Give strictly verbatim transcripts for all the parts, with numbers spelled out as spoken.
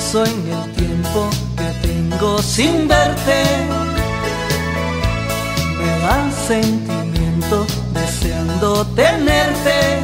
pienso en el tiempo que tengo sin verte, me da sentimiento deseando tenerte.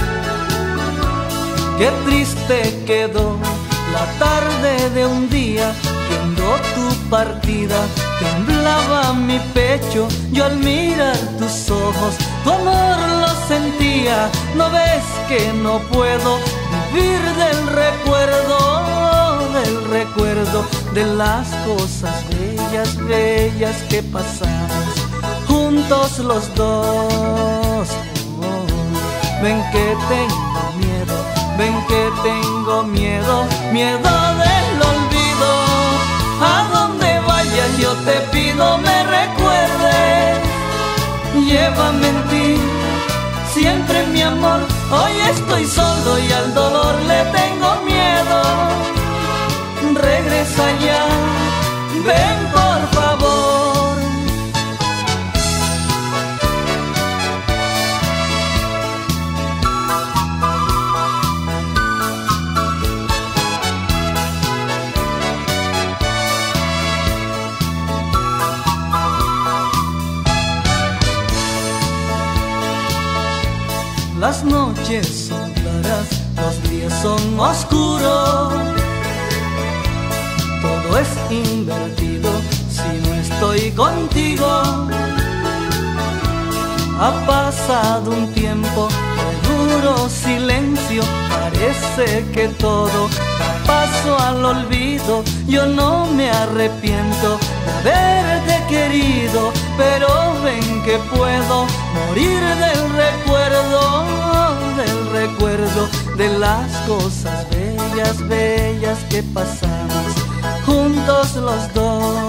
Qué triste quedó la tarde de un día, viendo tu partida, temblaba mi pecho. Yo al mirar tus ojos, tu amor lo sentía. ¿No ves que no puedo vivir del recuerdo, del recuerdo de las cosas bellas, bellas que pasamos juntos los dos? Oh, ven que tengo miedo, ven que tengo miedo, miedo del olvido. A donde vayas yo te pido me recuerdes, llévame en ti, siempre mi amor. Hoy estoy solo y al dolor le tengo miedo. Regresa ya, ven por favor. Las noches son claras, los días son oscuros, todo es invertido si no estoy contigo. Ha pasado un tiempo de duro silencio, parece que todo da paso al olvido. Yo no me arrepiento de haberte querido, pero ven que puedo morir del recuerdo, del recuerdo de las cosas bellas, bellas que pasamos juntos los dos.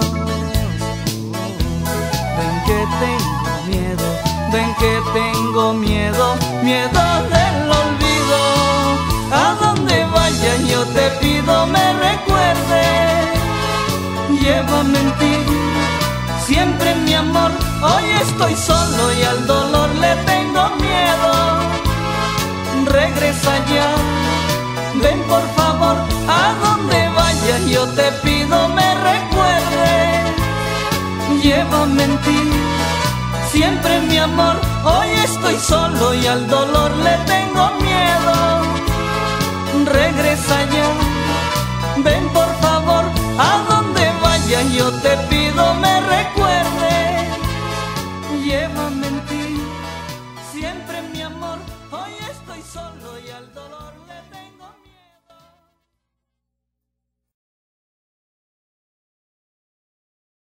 Ven que tengo miedo, ven que tengo miedo, miedo del olvido. A donde vaya yo te pido me recuerdes, llévame en ti, siempre mi amor. Hoy estoy solo y al dolor le tengo miedo. Regresa ya, ven por favor. A donde vaya yo te pido me recuerdes, llévame en ti, siempre mi amor. Hoy estoy solo y al dolor le tengo miedo. Regresa ya, ven por favor. A donde vaya yo te pido me recuerdes, llévame en ti, siempre mi amor. Hoy estoy solo y al dolor